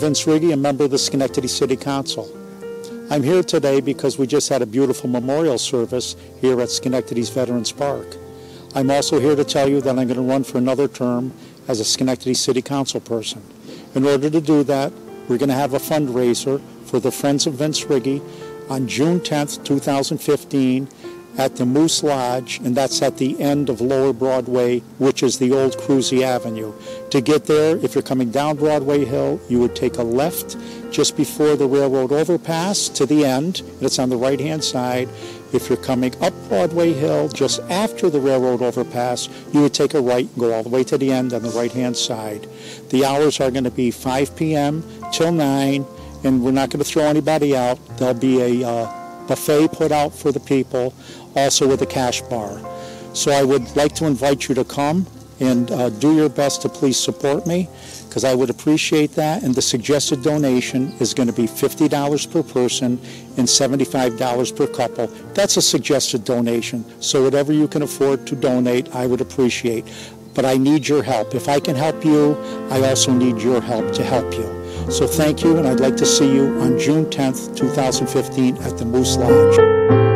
Vince Riggi, a member of the Schenectady City Council. I'm here today because we just had a beautiful memorial service here at Schenectady's Veterans Park. I'm also here to tell you that I'm going to run for another term as a Schenectady City Council person. In order to do that, we're going to have a fundraiser for the Friends of Vince Riggi on June 10th, 2015 at the Moose Lodge, and that's at the end of Lower Broadway, which is the old Cruzy Avenue. To get there, if you're coming down Broadway Hill, you would take a left just before the railroad overpass to the end, and it's on the right-hand side. If you're coming up Broadway Hill, just after the railroad overpass, you would take a right and go all the way to the end on the right-hand side. The hours are going to be 5 p.m. till 9, and we're not going to throw anybody out. There'll be a buffet put out for the people, also with a cash bar. So I would like to invite you to come and do your best to please support me, because I would appreciate that. And the suggested donation is going to be $50 per person and $75 per couple. That's a suggested donation. So whatever you can afford to donate, I would appreciate. But I need your help. If I can help you, I also need your help to help you. So thank you, and I'd like to see you on June 10th, 2015 at the Moose Lodge.